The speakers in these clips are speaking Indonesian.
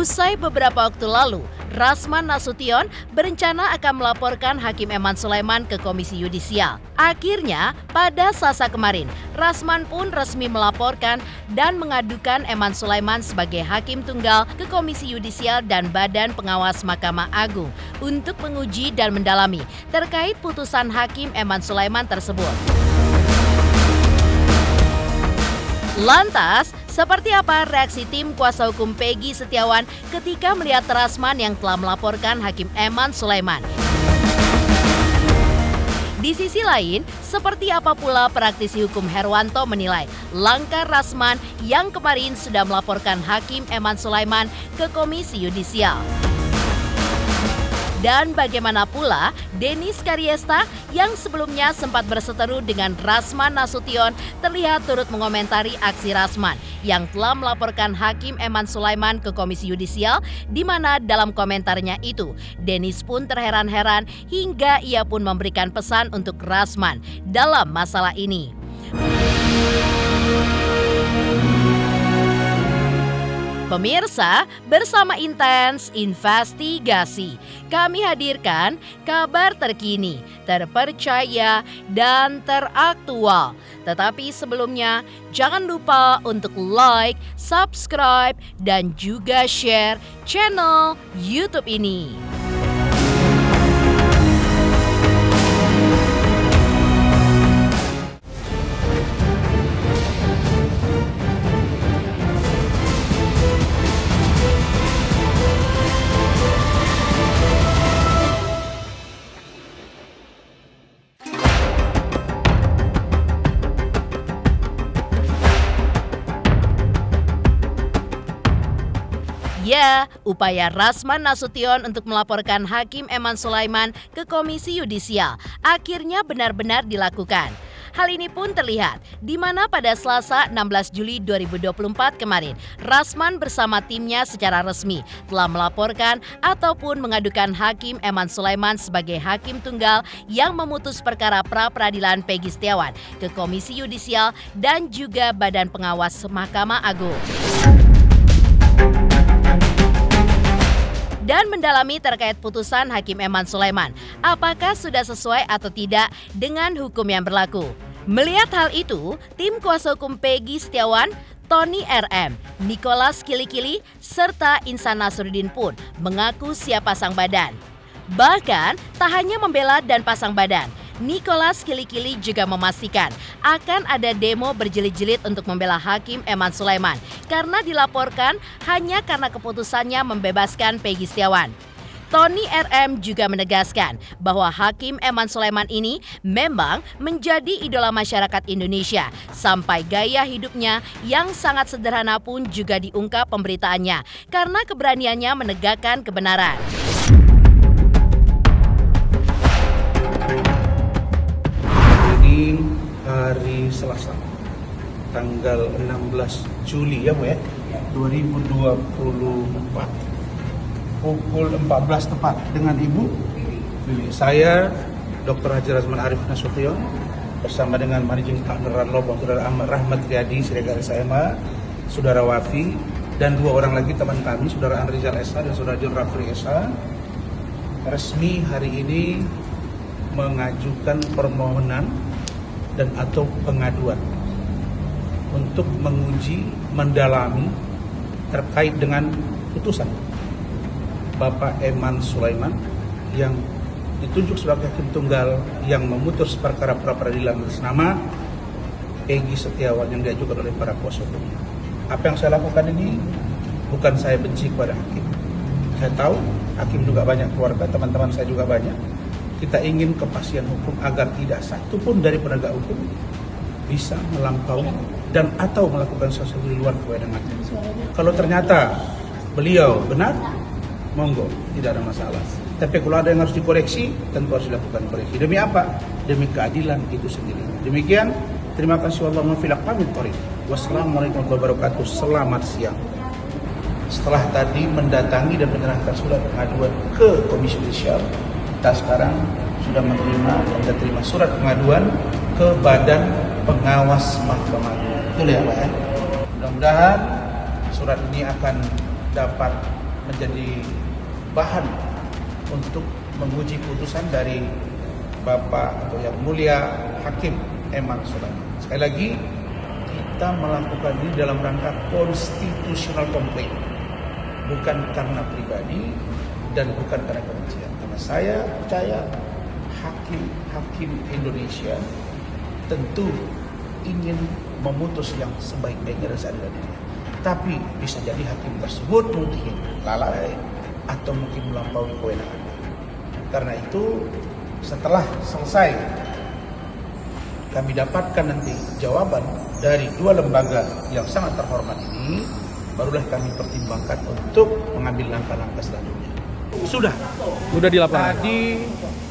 Usai beberapa waktu lalu, Rasman Nasution berencana akan melaporkan Hakim Eman Sulaiman ke Komisi Yudisial. Akhirnya, pada Selasa kemarin, Rasman pun resmi melaporkan dan mengadukan Eman Sulaiman sebagai Hakim Tunggal ke Komisi Yudisial dan Badan Pengawas Mahkamah Agung untuk menguji dan mendalami terkait putusan Hakim Eman Sulaiman tersebut. Lantas, seperti apa reaksi tim kuasa hukum Peggy Setiawan ketika melihat Rasman yang telah melaporkan Hakim Eman Sulaiman? Di sisi lain, seperti apa pula praktisi hukum Herwanto menilai langkah Rasman yang kemarin sudah melaporkan Hakim Eman Sulaiman ke Komisi Yudisial? Dan bagaimana pula Denis Karyesta yang sebelumnya sempat berseteru dengan Rasman Nasution terlihat turut mengomentari aksi Rasman yang telah melaporkan Hakim Eman Sulaiman ke Komisi Yudisial, di mana dalam komentarnya itu Denis pun terheran-heran hingga ia pun memberikan pesan untuk Rasman dalam masalah ini. Pemirsa, bersama Intens Investigasi, kami hadirkan kabar terkini, terpercaya, dan teraktual. Tetapi sebelumnya, jangan lupa untuk like, subscribe, dan juga share channel YouTube ini. Ya, upaya Rasman Nasution untuk melaporkan Hakim Eman Sulaiman ke Komisi Yudisial akhirnya benar-benar dilakukan. Hal ini pun terlihat di mana pada Selasa 16 Juli 2024 kemarin, Rasman bersama timnya secara resmi telah melaporkan ataupun mengadukan Hakim Eman Sulaiman sebagai Hakim Tunggal yang memutus perkara pra-peradilan Peggy Setiawan ke Komisi Yudisial dan juga Badan Pengawas Mahkamah Agung. Dan mendalami terkait putusan Hakim Eman Sulaiman, apakah sudah sesuai atau tidak dengan hukum yang berlaku. Melihat hal itu, tim kuasa hukum Peggy Setiawan, Tony RM, Nicholas Kilikili, serta Insan Nasruddin pun mengaku siap pasang badan. Bahkan, tak hanya membela dan pasang badan, Nicholas Kilikili juga memastikan akan ada demo berjilid-jilid untuk membela Hakim Eman Sulaiman karena dilaporkan hanya karena keputusannya membebaskan Peggy Setiawan. Tony RM juga menegaskan bahwa Hakim Eman Sulaiman ini memang menjadi idola masyarakat Indonesia sampai gaya hidupnya yang sangat sederhana pun juga diungkap pemberitaannya karena keberaniannya menegakkan kebenaran. Hari Selasa, tanggal 16 Juli ya Bu ya, 2024, pukul 14 tepat dengan Ibu Lili. Saya Dr. Haji Rasman Arif Nasution bersama dengan Managing Partner Ranlop, Saudara Ahmad Rahmat Riyadi, Sekretaris SMA, Saudara Wafi, dan dua orang lagi teman kami, Saudara Andrizal Esa dan Saudara John Rafri Esa, resmi hari ini mengajukan permohonan dan atau pengaduan untuk menguji, mendalami terkait dengan putusan Bapak Eman Sulaiman yang ditunjuk sebagai Hakim Tunggal yang memutus perkara pra-peradilan atas nama Peggy Setiawan yang diajukan oleh para kuasa hukumnya. Apa yang saya lakukan ini bukan saya benci kepada hakim. Saya tahu hakim juga banyak keluarga, teman-teman saya juga banyak. Kita ingin kepastian hukum agar tidak satu pun dari penegak hukum bisa melampaui dan atau melakukan sesuatu di luar kewenangan. Kalau ternyata beliau benar, monggo, tidak ada masalah. Tapi kalau ada yang harus dikoreksi, tentu harus dilakukan koreksi. Demi apa? Demi keadilan itu sendiri. Demikian, terima kasih. Wallahumma fil aqwamit thoriq. Wassalamualaikum warahmatullahi wabarakatuh. Selamat siang. Setelah tadi mendatangi dan menyerahkan surat pengaduan ke Komisi Yudisial, kita sekarang sudah menerima surat pengaduan ke Badan Pengawas Mahkamah Agung. Betul ya Pak ya? Mudah-mudahan surat ini akan dapat menjadi bahan untuk menguji putusan dari Bapak atau Yang Mulia Hakim Eman Sulaiman. Sekali lagi, kita melakukan ini dalam rangka constitutional complaint, bukan karena pribadi dan bukan karena kebencian. Karena saya percaya hakim-hakim Indonesia tentu ingin memutus yang sebaik-baiknya dan seadil-adilnya. Tapi bisa jadi hakim tersebut mungkin lalai atau mungkin melampaui kewenangannya. Karena itu setelah selesai kami dapatkan nanti jawaban dari dua lembaga yang sangat terhormat ini, barulah kami pertimbangkan untuk mengambil langkah-langkah selanjutnya. Sudah di lapangan. Tadi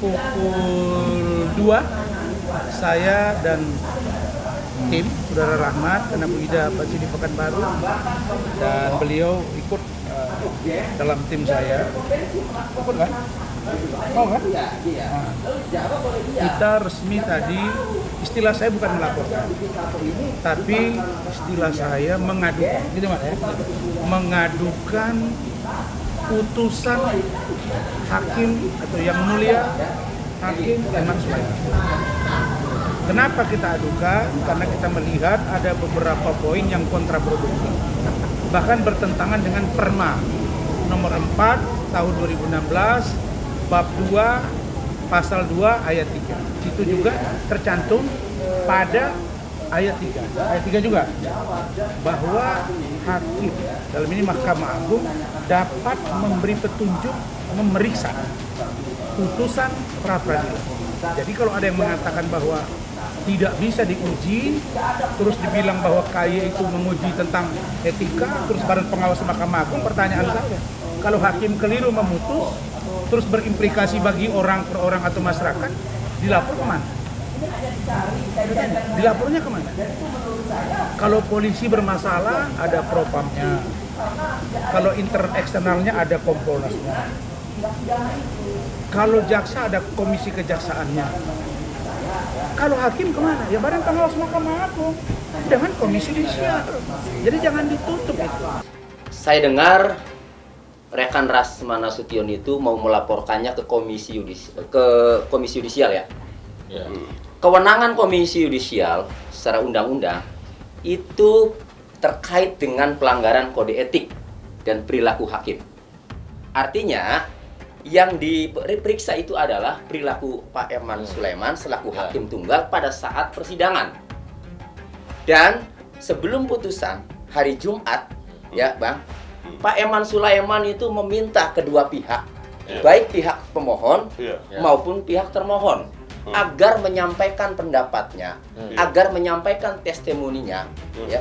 pukul 2 saya dan tim Saudara Rahmat karena Bu Ida masih di Pekanbaru dan beliau ikut dalam tim saya. Ikut kan? Mau kan? Nah, kita resmi tadi, istilah saya bukan melaporkan, tapi istilah saya mengadukan, gitu Mas ya? Mengadukan putusan hakim atau Yang Mulia Hakim Eman Sulaiman. Kenapa kita adukan? Karena kita melihat ada beberapa poin yang kontraproduktif, bahkan bertentangan dengan Perma nomor 4 tahun 2016 bab 2 pasal 2 ayat 3. Itu juga tercantum pada ayat 3. Ayat 3 juga bahwa hakim, dalam ini Mahkamah Agung, dapat memberi petunjuk memeriksa putusan pra-peradilan. Jadi kalau ada yang mengatakan bahwa tidak bisa diuji, terus dibilang bahwa KY itu menguji tentang etika, terus Badan Pengawas Mahkamah Agung, pertanyaan saya, kalau hakim keliru memutus, terus berimplikasi bagi orang per orang atau masyarakat, dilapor kemana? Dilapornya kemana? Kalau polisi bermasalah, ada propamnya. Kalau eksternalnya ada kompolnasnya. Kalau jaksa ada komisi kejaksaannya. Kalau hakim kemana? Ya Badan Pengawas Mahkamah Agung dengan komisi yudisial. Jadi jangan ditutup itu. Saya dengar rekan Rasman Nasution itu mau melaporkannya ke komisi yudisial ya. Ya. Kewenangan komisi yudisial secara undang-undang itu terkait dengan pelanggaran kode etik dan perilaku hakim. Artinya yang diperiksa itu adalah perilaku Pak Eman Sulaiman selaku hakim tunggal pada saat persidangan. Dan sebelum putusan hari Jumat, ya Bang, Pak Eman Sulaiman itu meminta kedua pihak, baik pihak pemohon maupun pihak termohon, agar menyampaikan pendapatnya, agar menyampaikan testimoninya,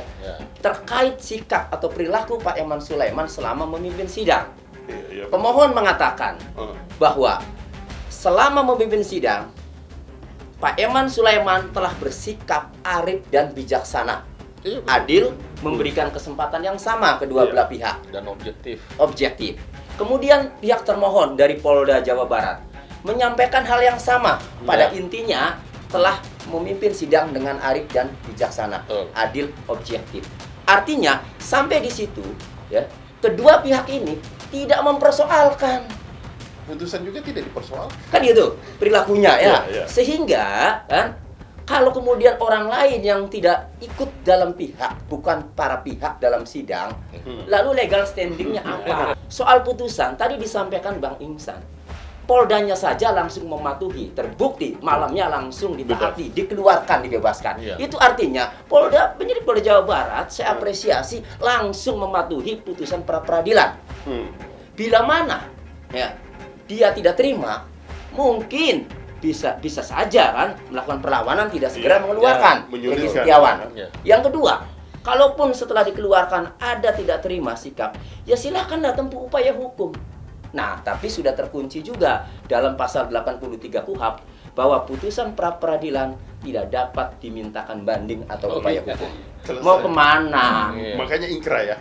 terkait sikap atau perilaku Pak Eman Sulaiman selama memimpin sidang. Pemohon mengatakan bahwa selama memimpin sidang, Pak Eman Sulaiman telah bersikap arif dan bijaksana, adil, memberikan kesempatan yang sama kedua belah pihak dan objektif. Kemudian pihak termohon dari Polda Jawa Barat menyampaikan hal yang sama, pada intinya telah memimpin sidang dengan arif dan bijaksana, adil, objektif. Artinya sampai di situ ya, kedua pihak ini tidak mempersoalkan. Putusan juga tidak dipersoalkan. Kan gitu perilakunya ya. Sehingga kan kalau kemudian orang lain yang tidak ikut dalam pihak, bukan para pihak dalam sidang, lalu legal standingnya apa? Soal putusan, tadi disampaikan Bang Ingsan, Poldanya saja langsung mematuhi, terbukti, malamnya langsung ditaati, dikeluarkan, dibebaskan. Itu artinya, penyidik Polda Jawa Barat, saya apresiasi, langsung mematuhi putusan pra-peradilan. Bila mana ya, dia tidak terima, mungkin bisa saja kan melakukan perlawanan, tidak segera mengeluarkan Peggy Setiawan. Yang kedua, kalaupun setelah dikeluarkan ada tidak terima sikap, ya silahkan tempuh upaya hukum. Nah, tapi sudah terkunci juga dalam pasal 83 KUHP bahwa putusan pra-peradilan tidak dapat dimintakan banding atau upaya hukum. Mau kemana? Makanya ingkrah ya.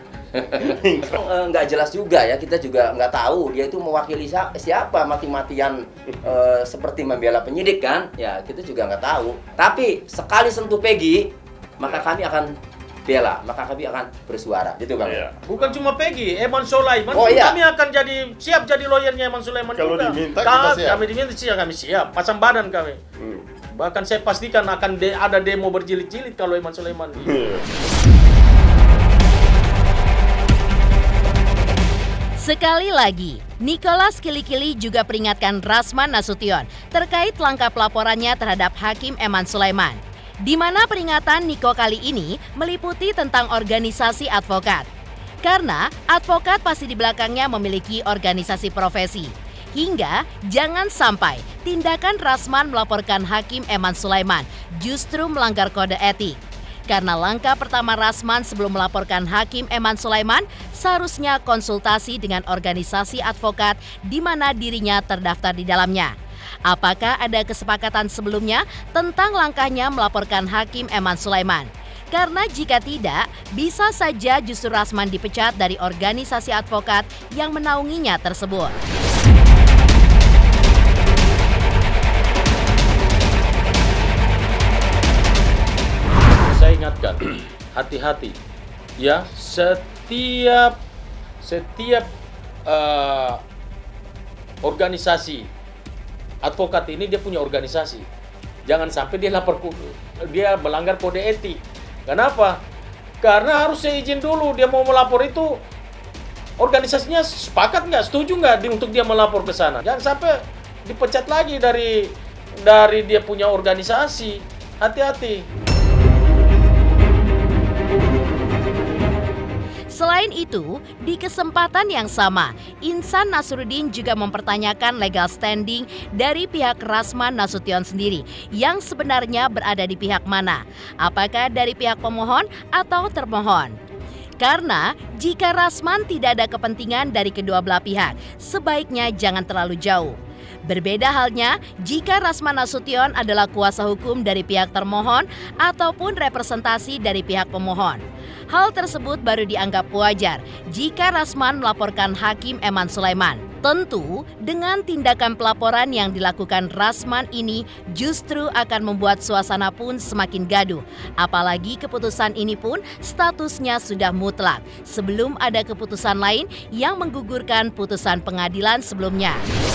Nggak jelas juga ya, kita juga nggak tahu dia itu mewakili siapa, mati-matian seperti membela penyidik kan, ya kita juga nggak tahu. Tapi sekali sentuh Peggy, maka kami akan bela, maka kami akan bersuara, gitu Bang. Iya. Bukan cuma Peggy, Eman Sulaiman, iya. kami akan siap jadi lawyernya Eman Sulaiman Kalau juga. diminta, kita siap. Kami diminta kami siap, pasang badan kami. Bahkan saya pastikan akan ada demo berjilid-jilid kalau Eman Sulaiman. Sekali lagi, Nicholas Kili-Kili juga peringatkan Rasman Nasution terkait langkah pelaporannya terhadap Hakim Eman Sulaiman. Di mana peringatan Niko kali ini meliputi tentang organisasi advokat. Karena advokat pasti di belakangnya memiliki organisasi profesi. Hingga jangan sampai tindakan Rasman melaporkan Hakim Eman Sulaiman justru melanggar kode etik. Karena langkah pertama Rasman sebelum melaporkan Hakim Eman Sulaiman seharusnya konsultasi dengan organisasi advokat di mana dirinya terdaftar di dalamnya. Apakah ada kesepakatan sebelumnya tentang langkahnya melaporkan Hakim Eman Sulaiman? Karena jika tidak, bisa saja justru Rasman dipecat dari organisasi advokat yang menaunginya tersebut. Saya ingatkan, hati-hati ya, setiap organisasi advokat ini dia punya organisasi. Jangan sampai dia melanggar kode etik. Kenapa? Karena harus saya izin dulu dia mau melapor itu. Organisasinya sepakat nggak, setuju nggak untuk dia melapor ke sana. Jangan sampai dipecat lagi dari dia punya organisasi. Hati-hati. Selain itu, di kesempatan yang sama, Insan Nasruddin juga mempertanyakan legal standing dari pihak Rasman Nasution sendiri yang sebenarnya berada di pihak mana, apakah dari pihak pemohon atau termohon. Karena jika Rasman tidak ada kepentingan dari kedua belah pihak, sebaiknya jangan terlalu jauh. Berbeda halnya jika Rasman Nasution adalah kuasa hukum dari pihak termohon ataupun representasi dari pihak pemohon. Hal tersebut baru dianggap wajar jika Rasman melaporkan Hakim Eman Sulaiman. Tentu dengan tindakan pelaporan yang dilakukan Rasman ini justru akan membuat suasana pun semakin gaduh. Apalagi keputusan ini pun statusnya sudah mutlak sebelum ada keputusan lain yang menggugurkan putusan pengadilan sebelumnya.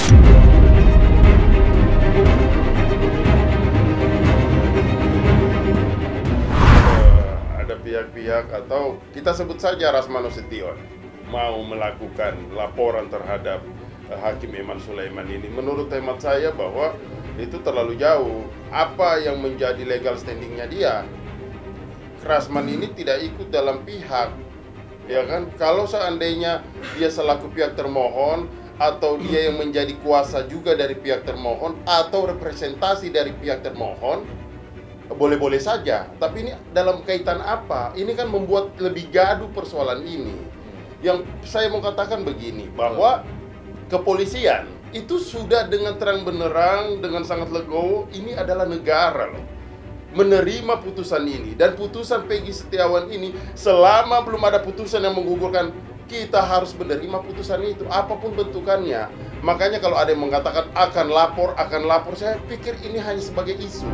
Pihak-pihak atau kita sebut saja Rasman Nasution mau melakukan laporan terhadap Hakim Eman Sulaiman ini, menurut hemat saya bahwa itu terlalu jauh. Apa yang menjadi legal standingnya dia? Rasman ini tidak ikut dalam pihak, ya kan? Kalau seandainya dia selaku pihak termohon atau dia yang menjadi kuasa juga dari pihak termohon atau representasi dari pihak termohon, boleh-boleh saja, tapi ini dalam kaitan apa? Ini kan membuat lebih gaduh persoalan ini. Yang saya mau katakan begini, bahwa kepolisian itu sudah dengan terang benderang, dengan sangat legowo, ini adalah negara loh, menerima putusan ini. Dan putusan Peggy Setiawan ini, selama belum ada putusan yang menggugurkan, kita harus menerima putusan itu, apapun bentukannya. Makanya kalau ada yang mengatakan akan lapor, saya pikir ini hanya sebagai isu.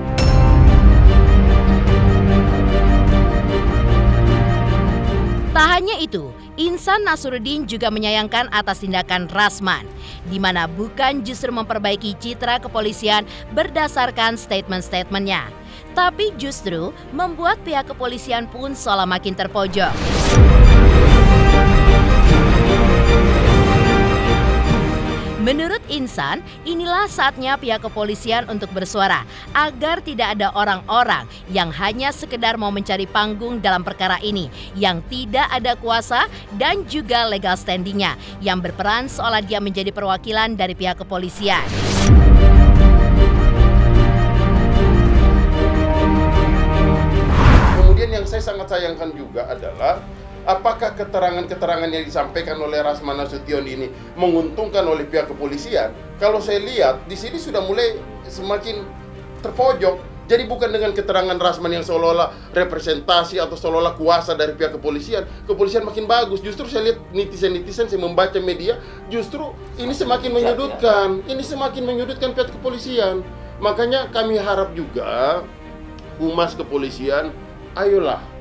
Tak hanya itu, Insan Nasruddin juga menyayangkan atas tindakan Rasman, di mana bukan justru memperbaiki citra kepolisian berdasarkan statement-statementnya, tapi justru membuat pihak kepolisian pun seolah makin terpojok. Menurut Insan, inilah saatnya pihak kepolisian untuk bersuara agar tidak ada orang-orang yang hanya sekedar mau mencari panggung dalam perkara ini, yang tidak ada kuasa dan juga legal standingnya, yang berperan seolah dia menjadi perwakilan dari pihak kepolisian. Kemudian yang saya sangat sayangkan juga adalah apakah keterangan-keterangan yang disampaikan oleh Rasman Nasution ini menguntungkan oleh pihak kepolisian? Kalau saya lihat di sini sudah mulai semakin terpojok. Jadi bukan dengan keterangan Rasman yang seolah-olah representasi atau seolah-olah kuasa dari pihak kepolisian makin bagus. Justru saya lihat netizen-netizen, saya membaca media, justru ini semakin menyudutkan. Ini semakin menyudutkan pihak kepolisian. Makanya kami harap juga Humas Kepolisian, ayolah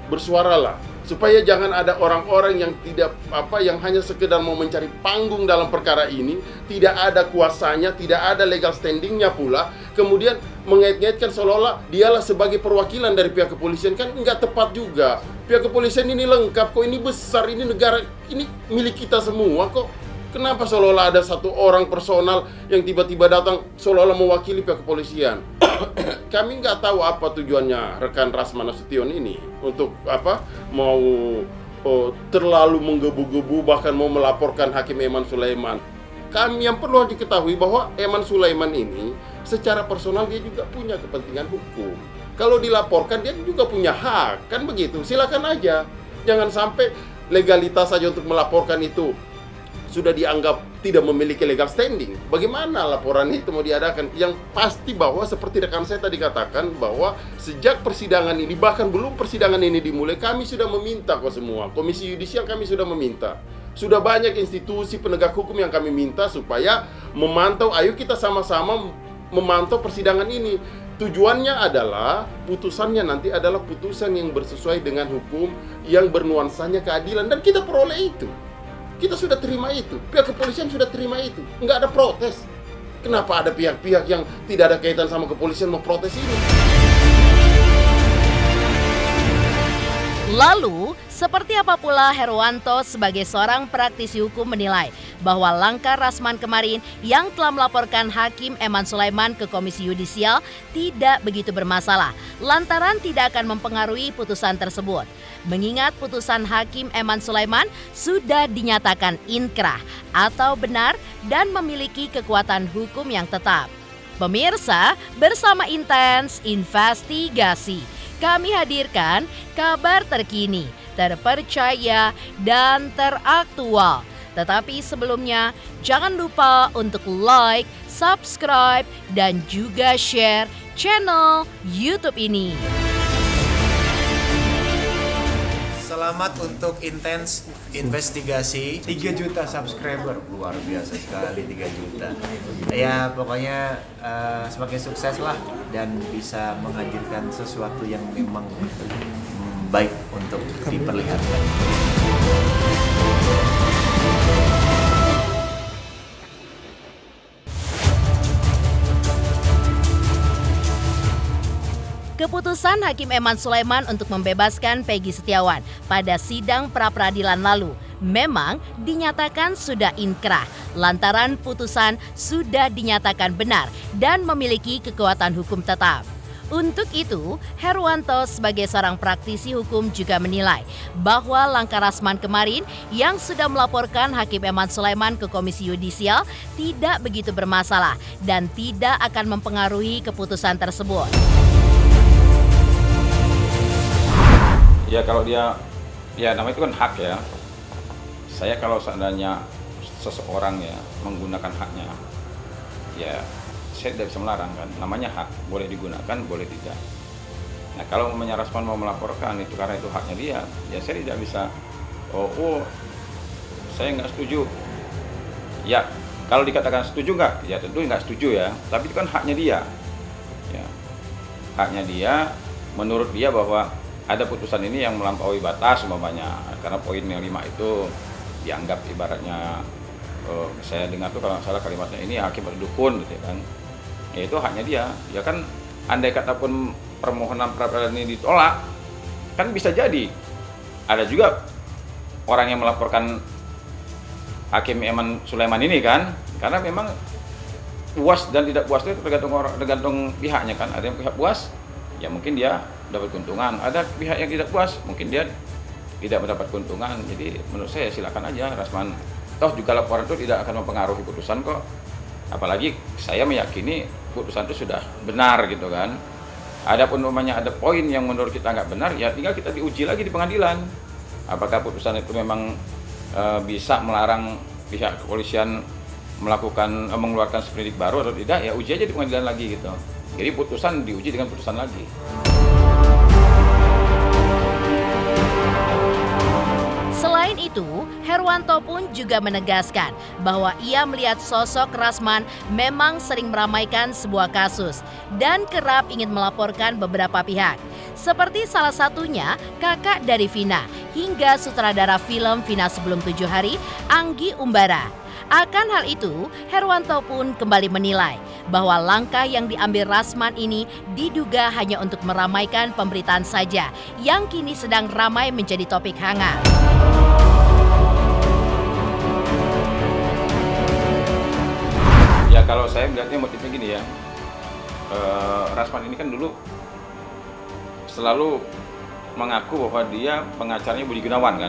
bersuaralah supaya jangan ada orang-orang yang tidak yang hanya sekedar mau mencari panggung dalam perkara ini, tidak ada kuasanya, tidak ada legal standingnya pula, kemudian mengait-ngaitkan seolah-olah dialah sebagai perwakilan dari pihak kepolisian. Kan nggak tepat juga. Pihak kepolisian ini lengkap kok, ini besar, ini negara, ini milik kita semua kok. Kenapa seolah-olah ada satu orang personal yang tiba-tiba datang seolah-olah mewakili pihak kepolisian? Kami nggak tahu apa tujuannya rekan Rasman Nasution ini untuk mau terlalu menggebu-gebu bahkan mau melaporkan Hakim Eman Sulaiman. Kami yang perlu diketahui bahwa Eman Sulaiman ini secara personal dia juga punya kepentingan hukum. Kalau dilaporkan dia juga punya hak, kan begitu? Silakan aja. Jangan sampai legalitas saja untuk melaporkan itu sudah dianggap tidak memiliki legal standing. Bagaimana laporan itu mau diadakan? Yang pasti bahwa seperti rekan saya tadi katakan bahwa sejak persidangan ini, bahkan belum persidangan ini dimulai, kami sudah meminta kok semua. Komisi Yudisial kami sudah meminta. Sudah banyak institusi penegak hukum yang kami minta supaya memantau, ayo kita sama-sama memantau persidangan ini. Tujuannya adalah putusannya nanti adalah putusan yang bersesuai dengan hukum, yang bernuansanya keadilan, dan kita peroleh itu. Kita sudah terima itu, pihak kepolisian sudah terima itu, nggak ada protes. Kenapa ada pihak-pihak yang tidak ada kaitan sama kepolisian mau protes ini? Lalu, seperti apa pula Herwanto sebagai seorang praktisi hukum menilai bahwa langkah Rasman kemarin yang telah melaporkan Hakim Eman Sulaiman ke Komisi Yudisial tidak begitu bermasalah lantaran tidak akan mempengaruhi putusan tersebut. Mengingat putusan Hakim Eman Sulaiman sudah dinyatakan inkrah atau benar dan memiliki kekuatan hukum yang tetap. Pemirsa, bersama Intens Investigasi, kami hadirkan kabar terkini, terpercaya, dan teraktual. Tetapi sebelumnya, jangan lupa untuk like, subscribe, dan juga share channel YouTube ini. Selamat untuk Intens Investigasi. 3 juta subscriber, luar biasa sekali 3 juta. Ya pokoknya semakin sukses lah dan bisa menghadirkan sesuatu yang memang baik untuk diperlihatkan. Keputusan Hakim Eman Sulaiman untuk membebaskan Peggy Setiawan pada sidang pra-peradilan lalu memang dinyatakan sudah inkrah lantaran putusan sudah dinyatakan benar dan memiliki kekuatan hukum tetap. Untuk itu, Herwanto sebagai seorang praktisi hukum juga menilai bahwa langkah Rasman kemarin yang sudah melaporkan Hakim Eman Sulaiman ke Komisi Yudisial tidak begitu bermasalah dan tidak akan mempengaruhi keputusan tersebut. Ya kalau dia, ya namanya itu kan hak ya. Saya kalau seandainya seseorang ya menggunakan haknya, ya saya tidak bisa melarang kan. Namanya hak, boleh digunakan, boleh tidak. Nah kalau Rasman mau melaporkan itu karena itu haknya dia, ya saya tidak bisa. Saya nggak setuju. Ya kalau dikatakan setuju nggak, ya tentu nggak setuju ya. Tapi itu kan haknya dia. Ya, haknya dia. Menurut dia bahwa ada putusan ini yang melampaui batas umpamanya karena poin yang 5 itu dianggap ibaratnya saya dengar tuh kalau nggak salah kalimatnya ini hakim berdukun gitu kan. Ya itu haknya dia. Ya kan andai kata pun permohonan pra-peradilan ini ditolak kan bisa jadi ada juga orang yang melaporkan Hakim Eman Sulaiman ini kan karena memang puas dan tidak puas itu tergantung pihaknya kan. Ada yang pihak puas ya mungkin dia dapat keuntungan, ada pihak yang tidak puas mungkin dia tidak mendapat keuntungan. Jadi menurut saya silakan aja Rasman, toh juga laporan itu tidak akan mempengaruhi putusan kok, apalagi saya meyakini putusan itu sudah benar gitu kan. Adapun umpamanya ada poin yang menurut kita nggak benar ya tinggal kita diuji lagi di pengadilan apakah putusan itu memang bisa melarang pihak kepolisian mengeluarkan sprindik baru atau tidak, ya uji aja di pengadilan lagi gitu. Jadi putusan diuji dengan putusan lagi. Selain itu, Herwanto pun juga menegaskan bahwa ia melihat sosok Rasman memang sering meramaikan sebuah kasus dan kerap ingin melaporkan beberapa pihak. Seperti salah satunya kakak dari Vina hingga sutradara film Vina Sebelum 7 Hari, Anggi Umbara. Akan hal itu, Herwanto pun kembali menilai bahwa langkah yang diambil Rasman ini diduga hanya untuk meramaikan pemberitaan saja yang kini sedang ramai menjadi topik hangat. Ya kalau saya melihatnya motifnya gini ya, Rasman ini kan dulu selalu mengaku bahwa dia pengacaranya Budi Gunawan kan.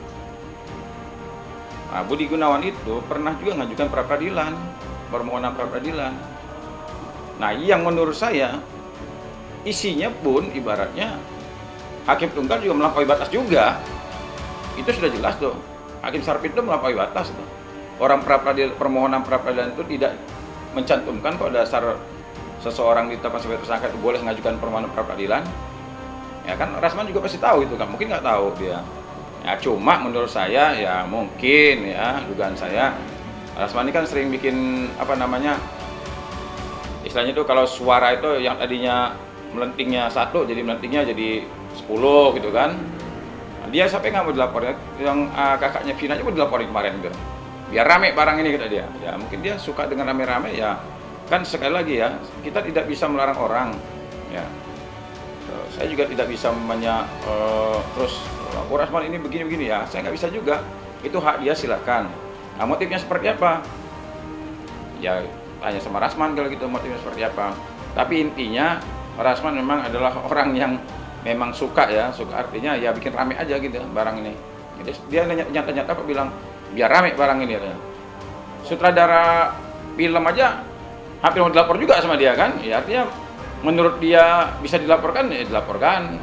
Nah, Budi Gunawan itu pernah juga mengajukan pra-peradilan, permohonan pra-peradilan. Nah, yang menurut saya isinya pun ibaratnya hakim tunggal juga melampaui batas juga. Itu sudah jelas tuh. Hakim Sarpin itu melampaui batas tuh. Orang permohonan pra-peradilan itu tidak mencantumkan kok dasar seseorang ditetapkan sebagai tersangka itu boleh mengajukan permohonan pra-peradilan. Ya kan Rasman juga pasti tahu itu kan, mungkin nggak tahu dia. Ya cuma menurut saya ya mungkin ya dugaan saya Rasman ini kan sering bikin apa namanya istilahnya itu kalau suara itu yang tadinya melentingnya 1 jadi melentingnya jadi 10 gitu kan. Nah, dia sampai nggak mau dilaporin, yang kakaknya Vina pun dilaporin kemarin gitu. Biar rame barang ini kata dia. Ya mungkin dia suka dengan rame-rame ya. Kan sekali lagi ya kita tidak bisa melarang orang ya. Saya juga tidak bisa terus Rasman ini begini-begini ya, saya nggak bisa juga. Itu hak dia, silakan. Nah, motifnya seperti apa? Ya tanya sama Rasman kalau gitu motifnya seperti apa. Tapi intinya Rasman memang adalah orang yang memang suka ya, suka artinya ya bikin rame aja gitu barang ini. Jadi dia nyata-nyata kok bilang biar rame barang ini ya. Sutradara film aja hampir mau dilapor juga sama dia kan? Ya artinya menurut dia bisa dilaporkan ya dilaporkan.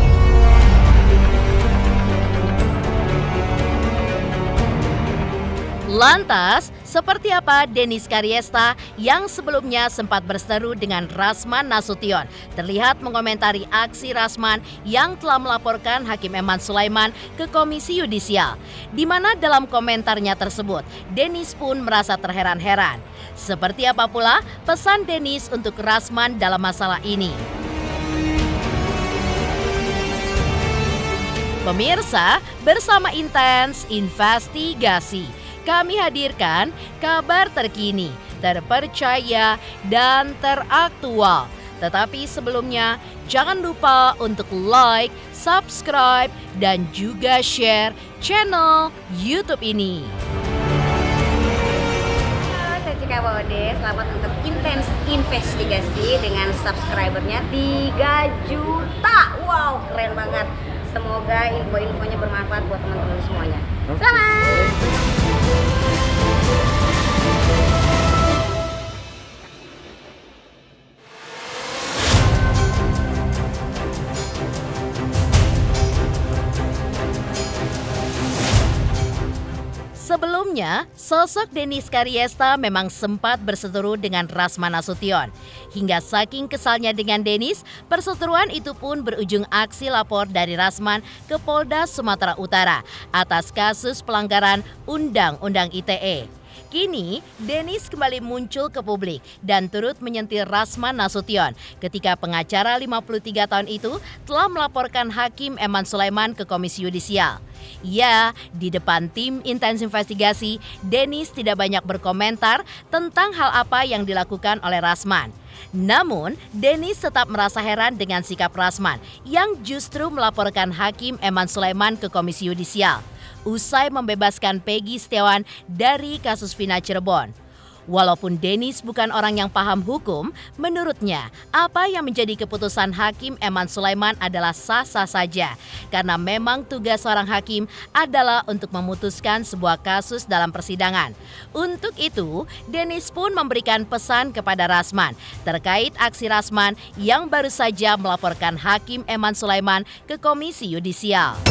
Lantas, seperti apa Dennis Karyesta yang sebelumnya sempat berseteru dengan Rasman Nasution terlihat mengomentari aksi Rasman yang telah melaporkan Hakim Eman Sulaiman ke Komisi Yudisial, di mana dalam komentarnya tersebut, Dennis pun merasa terheran-heran. Seperti apa pula pesan Dennis untuk Rasman dalam masalah ini? Pemirsa, bersama Intens Investigasi, kami hadirkan kabar terkini, terpercaya, dan teraktual. Tetapi sebelumnya, jangan lupa untuk like, subscribe, dan juga share channel YouTube ini. Halo, saya Cika Bode. Selamat untuk Intens Investigasi dengan subscribernya 3 juta. Wow, keren banget. Semoga info-infonya bermanfaat buat teman-teman semuanya. Selamat! Sebelumnya, sosok Dennis Karyesta memang sempat berseteru dengan Rasman Nasution. Hingga saking kesalnya dengan Dennis, perseteruan itu pun berujung aksi lapor dari Rasman ke Polda Sumatera Utara atas kasus pelanggaran Undang-Undang ITE. Kini, Dennis kembali muncul ke publik dan turut menyentil Rasman Nasution ketika pengacara 53 tahun itu telah melaporkan Hakim Eman Sulaiman ke Komisi Yudisial. Ya, di depan tim Intens Investigasi, Dennis tidak banyak berkomentar tentang hal apa yang dilakukan oleh Rasman. Namun, Dennis tetap merasa heran dengan sikap Rasman yang justru melaporkan Hakim Eman Sulaiman ke Komisi Yudisial usai membebaskan Peggy Setiawan dari kasus Vina Cirebon. Walaupun Dennis bukan orang yang paham hukum, menurutnya apa yang menjadi keputusan Hakim Eman Sulaiman adalah sah-sah saja karena memang tugas seorang hakim adalah untuk memutuskan sebuah kasus dalam persidangan. Untuk itu, Dennis pun memberikan pesan kepada Rasman terkait aksi Rasman yang baru saja melaporkan Hakim Eman Sulaiman ke Komisi Yudisial.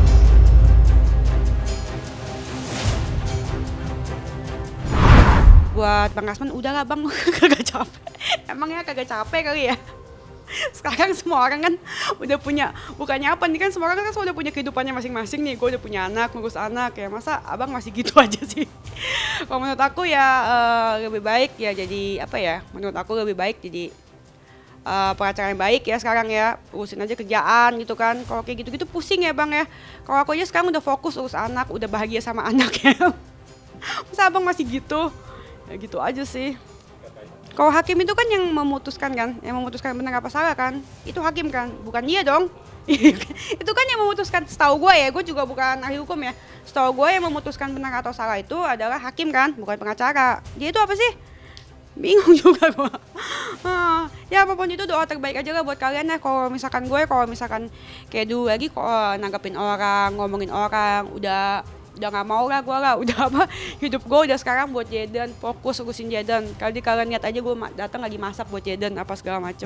Buat Bang Rasman, udahlah Bang, kagak capek. Emangnya kagak capek kali ya? Sekarang semua orang kan udah punya, bukannya apa nih kan, semua orang kan udah punya kehidupannya masing-masing nih. Gue udah punya anak, ngurus anak ya, masa abang masih gitu aja sih? Kalau menurut aku ya lebih baik ya jadi apa ya, menurut aku lebih baik jadi pengacara yang baik ya sekarang ya, urusin aja kerjaan gitu kan. Kalau kayak gitu-gitu pusing ya Bang ya. Kalau aku aja sekarang udah fokus urus anak, udah bahagia sama anak ya. Masa Abang masih gitu? Ya gitu aja sih. Kalau hakim itu kan yang memutuskan kan, yang memutuskan benar apa salah kan, itu hakim kan, bukan dia dong. Itu kan yang memutuskan, setahu gue ya, gue juga bukan ahli hukum ya. Setahu gue yang memutuskan benar atau salah itu adalah hakim kan, bukan pengacara. Dia itu apa sih? Bingung juga gue. Ya apapun itu doa terbaik aja lah buat kalian ya. Kalau misalkan gue, kalau misalkan kayak dulu lagi nanggepin orang, ngomongin orang, udah nggak mau lah gue lah, udah apa, hidup gue udah sekarang buat Jaden, fokus urusin Jaden. Kalian lihat aja gue datang lagi masak buat Jaden apa segala macem.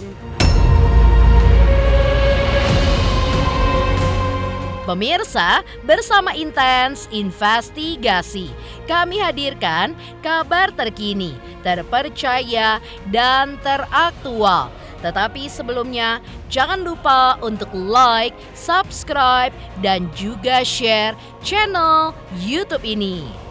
Pemirsa, bersama Intens Investigasi, kami hadirkan kabar terkini, terpercaya, dan teraktual. Tetapi sebelumnya, jangan lupa untuk like, subscribe, dan juga share channel YouTube ini.